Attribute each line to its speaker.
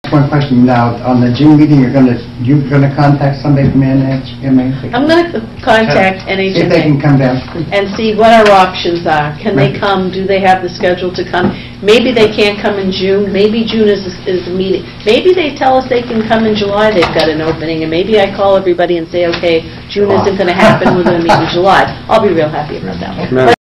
Speaker 1: One question now, on the June meeting, you're gonna contact somebody from NHMA?
Speaker 2: I'm going to contact
Speaker 1: See if they can
Speaker 2: NHMA
Speaker 1: come down.
Speaker 2: and see what our options are. Can they come? Do they have the schedule to come? Maybe they can't come in June. Maybe June is the meeting. Maybe they tell us they can come in July. They've got an opening, and maybe I call everybody and say, okay, June isn't going to happen. We're going to meet in July. I'll be real happy about that one.